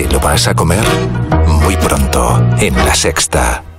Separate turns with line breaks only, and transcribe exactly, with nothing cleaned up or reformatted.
¿Te lo vas a comer? Muy pronto, en La Sexta.